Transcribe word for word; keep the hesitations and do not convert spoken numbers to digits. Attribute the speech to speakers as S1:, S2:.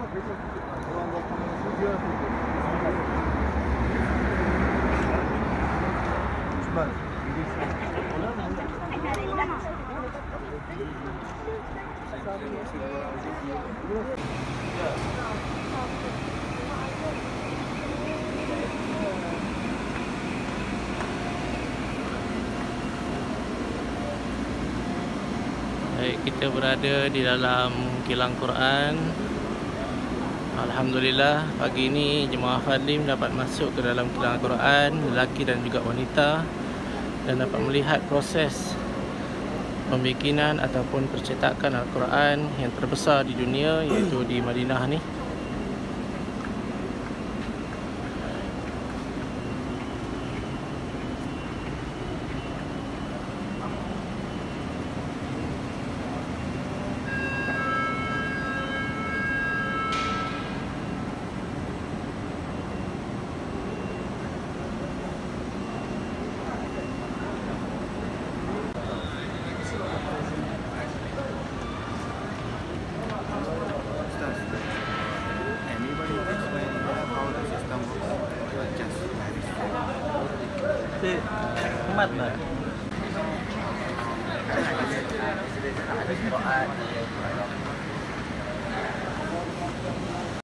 S1: Baik, kita berada di dalam kilang Quran. Alhamdulillah, pagi ini jemaah Fadlim dapat masuk ke dalam kilang Quran, lelaki dan juga wanita, dan dapat melihat proses pembikinan ataupun percetakan Al-Quran yang terbesar di dunia, iaitu di Madinah ni. Umat lah.